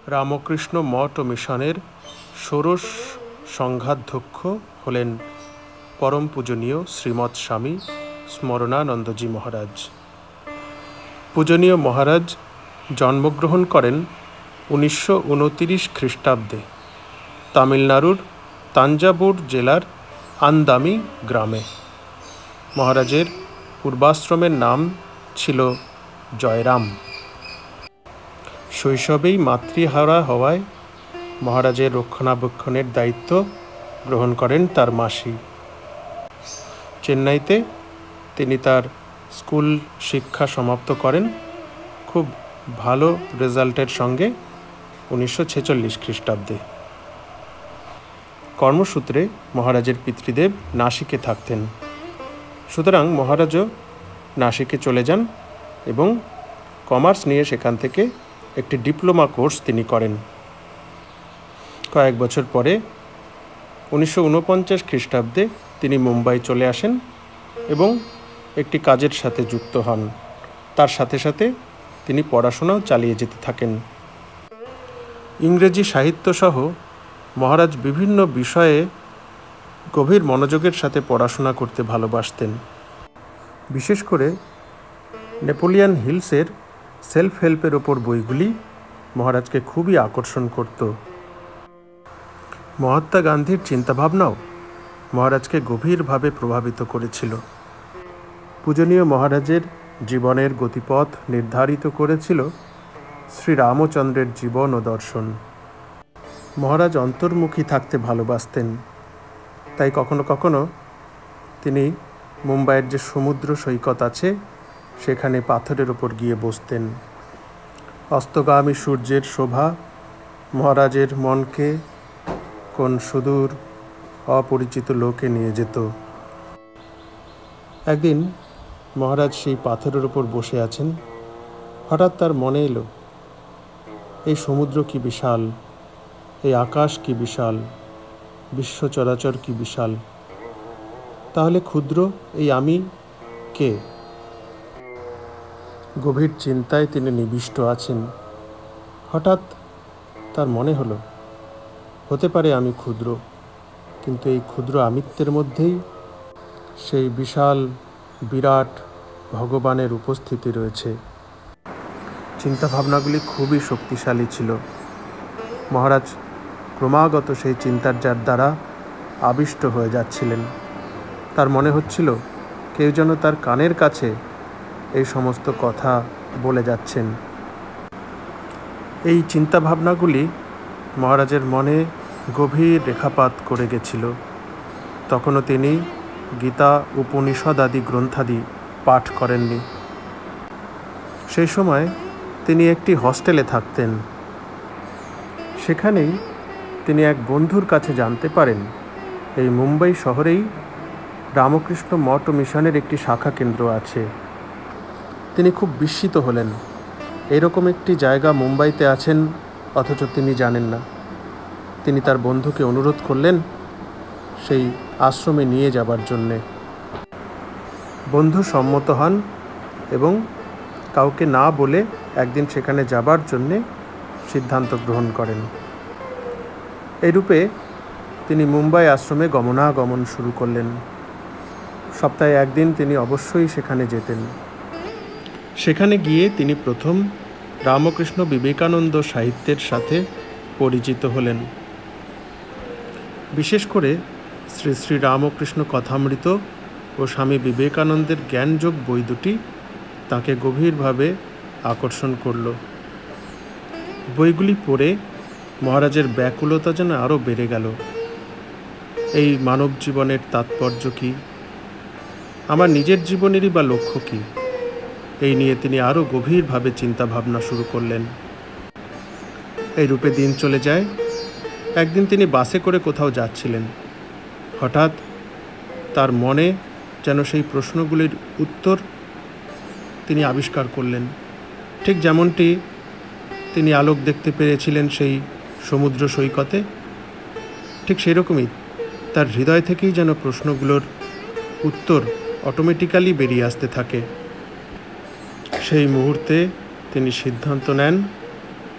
রামকৃষ্ণ মঠ ও মিশনের ষোড়শ সংঘাধ্যক্ষ হলেন পরম পূজনীয় শ্রীমৎ স্বামী স্মরণানন্দজি মহারাজ। পূজনীয় মহারাজ জন্মগ্রহণ করেন 1929 খ্রিস্টাব্দে তামিলনাড়ুর তাঞ্জাবুর জেলার আন্দামি গ্রামে। মহারাজের পূর্বাশ্রমের নাম ছিল জয়রাম। শৈশবেই মাতৃহারা হওয়ায় মহারাজের রক্ষণাবেক্ষণের দায়িত্ব গ্রহণ করেন তার মাসি। চেন্নাইতে তিনি তার স্কুল শিক্ষা সমাপ্ত করেন খুব ভালো রেজাল্টের সঙ্গে 1946 খ্রিস্টাব্দে। কর্মসূত্রে মহারাজের পিতৃদেব নাসিকে থাকতেন, সুতরাং মহারাজও নাসিকে চলে যান এবং কমার্স নিয়ে সেখান থেকে একটি ডিপ্লোমা কোর্স তিনি করেন। কয়েক বছর পরে 1949 খ্রিস্টাব্দে তিনি মুম্বাই চলে আসেন এবং একটি কাজের সাথে যুক্ত হন। তার সাথে সাথে তিনি পড়াশোনাও চালিয়ে যেতে থাকেন। ইংরেজি সাহিত্যসহ মহারাজ বিভিন্ন বিষয়ে গভীর মনোযোগের সাথে পড়াশোনা করতে ভালোবাসতেন। বিশেষ করে নেপোলিয়ান হিলসের সেলফ হেল্পের ওপর বইগুলি মহারাজকে খুবই আকর্ষণ করত। মহাত্মা গান্ধীর চিন্তাভাবনাও মহারাজকে গভীরভাবে প্রভাবিত করেছিল। পূজনীয় মহারাজের জীবনের গতিপথ নির্ধারিত করেছিল শ্রীরামচন্দ্রের জীবন ও দর্শন। মহারাজ অন্তর্মুখী থাকতে ভালোবাসতেন, তাই কখনো কখনো তিনি মুম্বাইয়ের যে সমুদ্র সৈকত আছে সেখানে পাথরের ওপর গিয়ে বসতেন। অস্তগামী সূর্যের শোভা মহারাজের মনকে কোন সুদূর অপরিচিত লোকে নিয়ে যেত। একদিন মহারাজ সেই পাথরের ওপর বসে আছেন, হঠাৎ তার মনে এলো এই সমুদ্র কি বিশাল, এই আকাশ কি বিশাল, বিশ্ব চরাচর কি বিশাল, তাহলে ক্ষুদ্র এই আমি কে? গভীর চিন্তায় তিনি নিবিষ্ট আছেন। হঠাৎ তার মনে হলো হতে পারে আমি ক্ষুদ্র, কিন্তু এই ক্ষুদ্র আমিত্বের মধ্যেই সেই বিশাল বিরাট ভগবানের উপস্থিতি রয়েছে। চিন্তাভাবনাগুলি খুবই শক্তিশালী ছিল। মহারাজ ক্রমাগত সেই চিন্তার দ্বারা আবিষ্ট হয়ে যাচ্ছিলেন। তার মনে হচ্ছিল কেউ যেন তার কানের কাছে এই সমস্ত কথা বলে যাচ্ছেন। এই চিন্তাভাবনাগুলি মহারাজের মনে গভীর রেখাপাত করে গেছিল। তখনও তিনি গীতা, উপনিষদ আদি গ্রন্থাদি পাঠ করেননি। সেই সময় তিনি একটি হস্টেলে থাকতেন। সেখানেই তিনি এক বন্ধুর কাছে জানতে পারেন এই মুম্বাই শহরেই রামকৃষ্ণ মঠ ও মিশনের একটি শাখা কেন্দ্র আছে। তিনি খুব বিস্মিত হলেন, এরকম একটি জায়গা মুম্বাইতে আছেন অথচ তিনি জানেন না। তিনি তার বন্ধুকে অনুরোধ করলেন সেই আশ্রমে নিয়ে যাবার জন্যে। বন্ধু সম্মত হন এবং কাউকে না বলে একদিন সেখানে যাবার জন্যে সিদ্ধান্ত গ্রহণ করেন। এইরূপে তিনি মুম্বাই আশ্রমে গমনাগমন শুরু করলেন। সপ্তাহে একদিন তিনি অবশ্যই সেখানে যেতেন। সেখানে গিয়ে তিনি প্রথম রামকৃষ্ণ বিবেকানন্দ সাহিত্যের সাথে পরিচিত হলেন। বিশেষ করে শ্রী শ্রী রামকৃষ্ণ কথামৃত ও স্বামী বিবেকানন্দের জ্ঞানযোগ বই দুটি তাকে গভীরভাবে আকর্ষণ করল। বইগুলি পড়ে মহারাজের ব্যাকুলতা যেন আরও বেড়ে গেল। এই মানব জীবনের তাৎপর্য কী, আমার নিজের জীবনেরই বা লক্ষ্য কী, এই নিয়ে তিনি আরও গভীরভাবে চিন্তাভাবনা শুরু করলেন। এই রূপে দিন চলে যায়। একদিন তিনি বাসে করে কোথাও যাচ্ছিলেন। হঠাৎ তার মনে যেন সেই প্রশ্নগুলির উত্তর তিনি আবিষ্কার করলেন। ঠিক যেমনটি তিনি আলোক দেখতে পেরেছিলেন সেই সমুদ্র সৈকতে, ঠিক সেরকমই তার হৃদয় থেকেই যেন প্রশ্নগুলোর উত্তর অটোমেটিক্যালি বেরিয়ে আসতে থাকে। সেই মুহূর্তে তিনি সিদ্ধান্ত নেন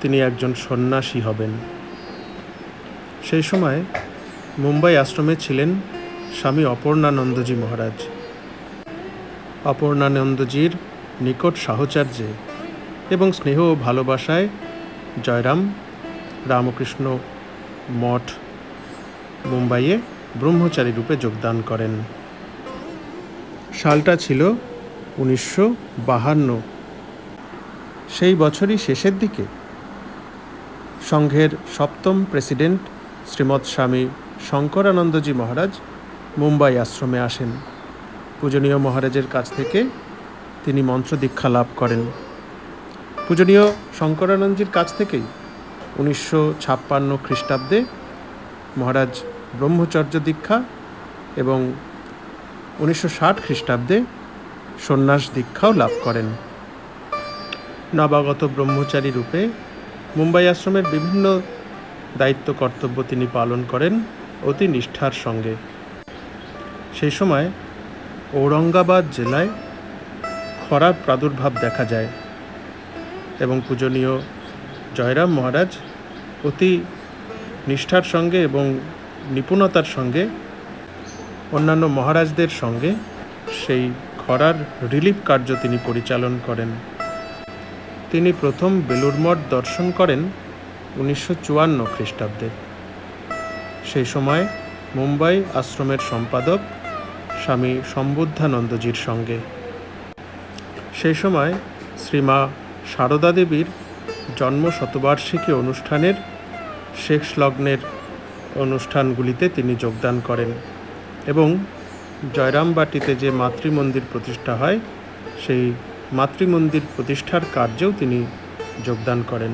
তিনি একজন সন্ন্যাসী হবেন। সেই সময় মুম্বাই আশ্রমে ছিলেন স্বামী অপর্ণানন্দজি মহারাজ। অপর্ণানন্দজির নিকট সাহচর্যে এবং স্নেহ ও ভালোবাসায় জয়রাম রামকৃষ্ণ মঠ মুম্বাইয়ে ব্রহ্মচারী রূপে যোগদান করেন। সালটা ছিল 1952। সেই বছরই শেষের দিকে সংঘের 7ম প্রেসিডেন্ট শ্রীমৎ স্বামী শঙ্করানন্দজি মহারাজ মুম্বাই আশ্রমে আসেন। পূজনীয় মহারাজের কাছ থেকে তিনি মন্ত্র দীক্ষা লাভ করেন। পূজনীয় শঙ্করানন্দজির কাছ থেকেই 1956 খ্রিস্টাব্দে মহারাজ ব্রহ্মচর্য দীক্ষা এবং 1960 খ্রিস্টাব্দে সন্ন্যাস দীক্ষাও লাভ করেন। নবাগত ব্রহ্মচারী রূপে মুম্বাই আশ্রমের বিভিন্ন দায়িত্ব কর্তব্য তিনি পালন করেন অতি নিষ্ঠার সঙ্গে। সেই সময় ঔরঙ্গাবাদ জেলায় খরার প্রাদুর্ভাব দেখা যায় এবং পূজনীয় জয়রাম মহারাজ অতি নিষ্ঠার সঙ্গে এবং নিপুণতার সঙ্গে অন্যান্য মহারাজদের সঙ্গে সেই খরার রিলিফ কার্য তিনি পরিচালন করেন। তিনি প্রথম বেলুড় মঠ দর্শন করেন 1954 খ্রিস্টাব্দে। সেই সময় মুম্বাই আশ্রমের সম্পাদক স্বামী সম্বুদ্ধানন্দজির সঙ্গে। সেই সময় শ্রীমা সারদা দেবীর জন্ম শতবার্ষিকী অনুষ্ঠানের শেষ লগ্নের অনুষ্ঠানগুলিতে তিনি যোগদান করেন এবং জয়রামবাটিতে যে মাতৃমন্দির প্রতিষ্ঠা হয় সেই মাতৃমন্দির প্রতিষ্ঠার কার্যেও তিনি যোগদান করেন।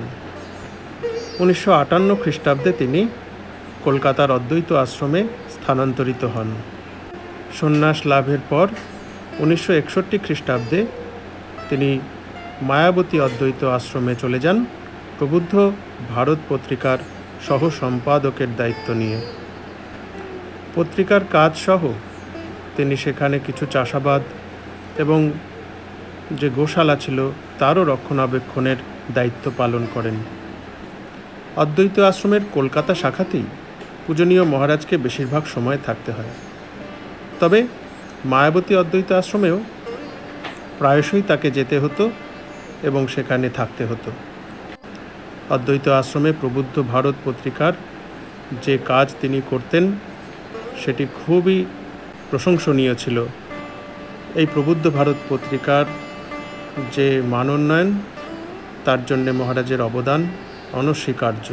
1958 খ্রিস্টাব্দে তিনি কলকাতার অদ্বৈত আশ্রমে স্থানান্তরিত হন। সন্ন্যাস লাভের পর 1961 খ্রিস্টাব্দে তিনি মায়াবতী অদ্বৈত আশ্রমে চলে যান প্রবুদ্ধ ভারত পত্রিকার সহ সম্পাদকের দায়িত্ব নিয়ে। পত্রিকার কাজ সহ তিনি সেখানে কিছু চাষাবাদ এবং যে গোশালা ছিল তারও রক্ষণাবেক্ষণের দায়িত্ব পালন করেন। অদ্বৈত আশ্রমের কলকাতা শাখাতেই পূজনীয় মহারাজকে বেশিরভাগ সময় থাকতে হয়। তবে মায়াবতী অদ্বৈত আশ্রমেও প্রায়শই তাকে যেতে হতো এবং সেখানে থাকতে হতো। অদ্বৈত আশ্রমে প্রবুদ্ধ ভারত পত্রিকার যে কাজ তিনি করতেন সেটি খুবই প্রশংসনীয় ছিল। এই প্রবুদ্ধ ভারত পত্রিকার যে মানোন্নয়ন তার জন্যে মহারাজের অবদান অনস্বীকার্য।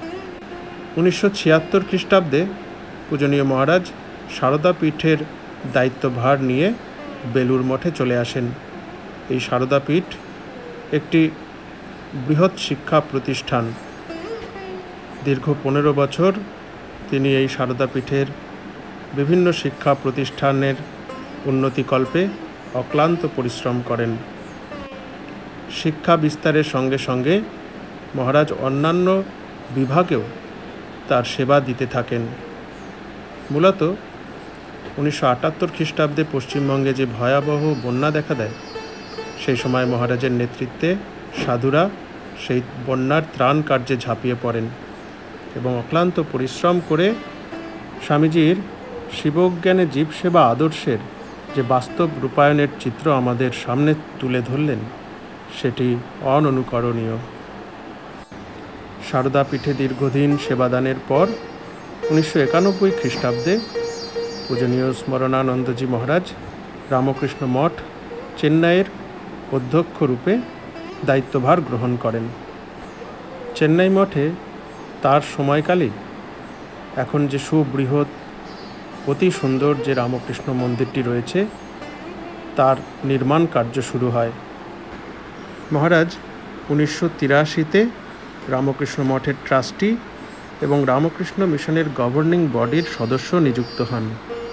1976 খ্রিস্টাব্দে পূজনীয় মহারাজ সারদা পীঠের দায়িত্বভার নিয়ে বেলুড় মঠে চলে আসেন। এই সারদা পীঠ একটি বৃহৎ শিক্ষা প্রতিষ্ঠান। দীর্ঘ 15 বছর তিনি এই সারদা পীঠের বিভিন্ন শিক্ষা প্রতিষ্ঠানের উন্নতিকল্পে অক্লান্ত পরিশ্রম করেন। শিক্ষা বিস্তারের সঙ্গে সঙ্গে মহারাজ অন্যান্য বিভাগেও তার সেবা দিতে থাকেন। মূলত 1978 খ্রিস্টাব্দে পশ্চিমবঙ্গে যে ভয়াবহ বন্যা দেখা দেয় সেই সময় মহারাজের নেতৃত্বে সাধুরা সেই বন্যার ত্রাণ কার্যে ঝাঁপিয়ে পড়েন এবং অক্লান্ত পরিশ্রম করে স্বামীজির শিবজ্ঞানে জীবসেবা আদর্শের যে বাস্তব রূপায়ণের চিত্র আমাদের সামনে তুলে ধরলেন সেটি অননুকরণীয়। সারদা পীঠে দীর্ঘদিন সেবাদানের পর 1991 খ্রিস্টাব্দে পূজনীয় স্মরণানন্দজি মহারাজ রামকৃষ্ণ মঠ চেন্নাইয়ের অধ্যক্ষ রূপে দায়িত্বভার গ্রহণ করেন। চেন্নাই মঠে তার সময়কালে এখন যে সুবৃহৎ অতি সুন্দর যে রামকৃষ্ণ মন্দিরটি রয়েছে তার নির্মাণ কার্য শুরু হয়। মহারাজ 1983-তে রামকৃষ্ণ মঠের ট্রাস্টি এবং রামকৃষ্ণ মিশনের গভর্নিং বডির সদস্য নিযুক্ত হন।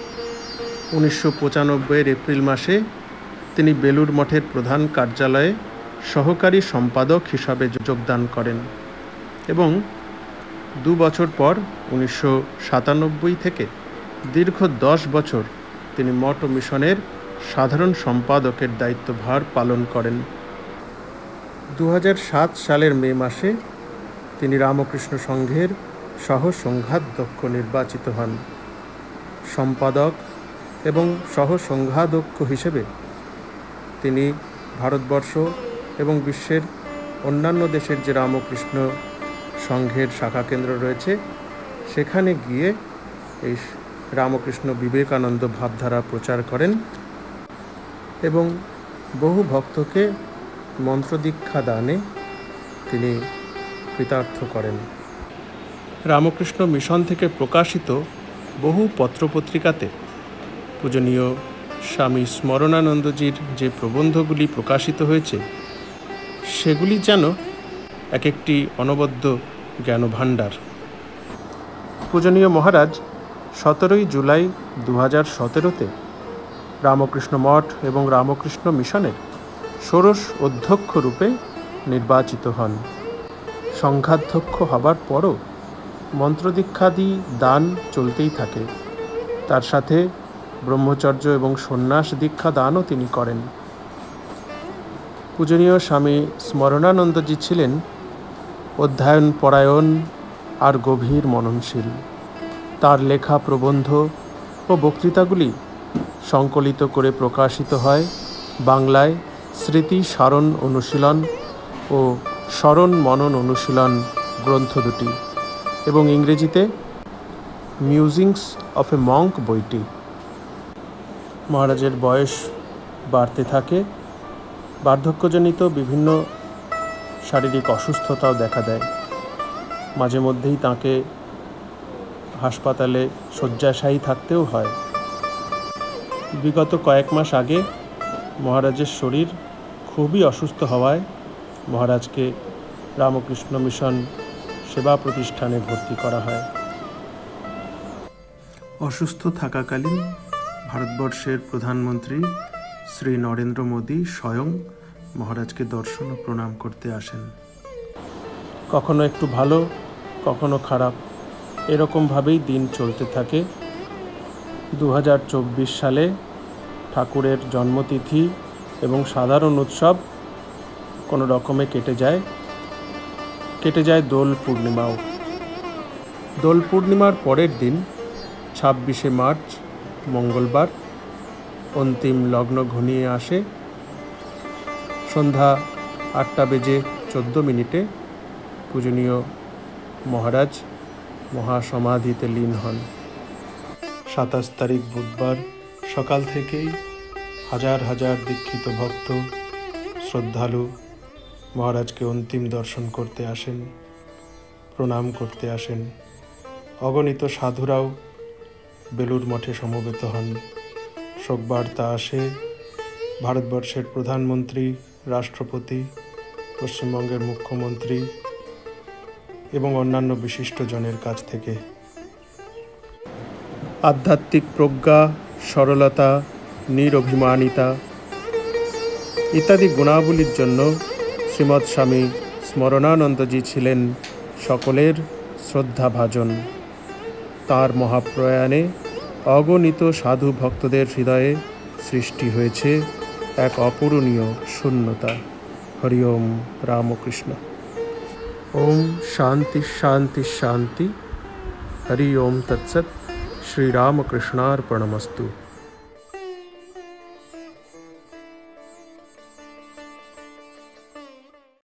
1995 এপ্রিল মাসে তিনি বেলুড় মঠের প্রধান কার্যালয়ে সহকারী সম্পাদক হিসাবে যোগদান করেন এবং 2 বছর পর 1997 থেকে দীর্ঘ 10 বছর তিনি মঠ ও মিশনের সাধারণ সম্পাদকের দায়িত্বভার পালন করেন। 2007 সালের মে মাসে তিনি রামকৃষ্ণ সংঘের সহ সংঘাধ্যক্ষ নির্বাচিত হন। সম্পাদক এবং সহ সংঘাধ্যক্ষ হিসেবে তিনি ভারতবর্ষ এবং বিশ্বের অন্যান্য দেশের যে রামকৃষ্ণ সংঘের শাখা কেন্দ্র রয়েছে সেখানে গিয়ে এই রামকৃষ্ণ বিবেকানন্দ ভাবধারা প্রচার করেন এবং বহু ভক্তকে মন্ত্রদীক্ষা দানে তিনি কৃতার্থ করেন। রামকৃষ্ণ মিশন থেকে প্রকাশিত বহু পত্রপত্রিকাতে পূজনীয় স্বামী স্মরণানন্দজির যে প্রবন্ধগুলি প্রকাশিত হয়েছে সেগুলি যেন এক একটি অনবদ্য জ্ঞানভাণ্ডার। পূজনীয় মহারাজ 17 জুলাই 2017 রামকৃষ্ণ মঠ এবং রামকৃষ্ণ মিশনের ষোড়শ অধ্যক্ষ রূপে নির্বাচিত হন। সংঘাধ্যক্ষ হবার পরও মন্ত্রদীক্ষাদি দান চলতেই থাকে। তার সাথে ব্রহ্মচর্য এবং সন্ন্যাস দীক্ষা দানও তিনি করেন। পূজনীয় স্বামী স্মরণানন্দজি ছিলেন অধ্যয়ন পরায়ণ আর গভীর মননশীল। তার লেখা প্রবন্ধ ও বক্তৃতাগুলি সংকলিত করে প্রকাশিত হয় বাংলায় স্মৃতি সারণ অনুশীলন ও স্মরণ মনন অনুশীলন গ্রন্থ দুটি এবং ইংরেজিতে মিউজিংস অফ এ মঙ্ক বইটি। মহারাজের বয়স বাড়তে থাকে, বার্ধক্যজনিত বিভিন্ন শারীরিক অসুস্থতাও দেখা দেয়। মাঝে মধ্যেই তাঁকে হাসপাতালে শয্যাশায়ী থাকতেও হয়। বিগত কয়েক মাস আগে মহারাজের শরীর খুবই অসুস্থ হওয়ায় মহারাজকে রামকৃষ্ণ মিশন সেবা প্রতিষ্ঠানে ভর্তি করা হয়। অসুস্থ থাকাকালীন ভারতবর্ষের প্রধানমন্ত্রী শ্রী নরেন্দ্র মোদী স্বয়ং মহারাজকে দর্শন ও প্রণাম করতে আসেন। কখনো একটু ভালো, কখনো খারাপ, এরকমভাবেই দিন চলতে থাকে। 2024 সালে ঠাকুরের জন্মতিথি এবং সাধারণ উৎসব কোনো রকমে কেটে যায় দোল পূর্ণিমাও। দোল পূর্ণিমার পরের দিন 26শে মার্চ মঙ্গলবার অন্তিম লগ্ন ঘনিয়ে আসে। সন্ধ্যা 8:14 পূজনীয় মহারাজ মহাসমাধিতে লীন হন। 27 তারিখ বুধবার সকাল থেকেই হাজার হাজার দীক্ষিত ভক্ত শ্রদ্ধালু মহারাজকে অন্তিম দর্শন করতে আসেন, প্রণাম করতে আসেন। অগণিত সাধুরাও বেলুড় মঠে সমবেত হন। শোকবার্তা আসে ভারতবর্ষের প্রধানমন্ত্রী, রাষ্ট্রপতি, পশ্চিমবঙ্গের মুখ্যমন্ত্রী এবং অন্যান্য বিশিষ্টজনের কাছ থেকে। আধ্যাত্মিক প্রজ্ঞা, সরলতা, নিরভিমানিতা ইত্যাদি গুণাবলীর জন্য শ্রীমৎ স্বামী স্মরণানন্দজি ছিলেন সকলের শ্রদ্ধাভাজন। তাঁর মহাপ্রয়াণে অগণিত সাধু ভক্তদের হৃদয়ে সৃষ্টি হয়েছে এক অপূরণীয় শূন্যতা। হরি ওম রামকৃষ্ণ। ওম শান্তি শান্তি শান্তি। হরি ওম তৎসৎ। শ্রীরামকৃষ্ণার্পণমস্তু।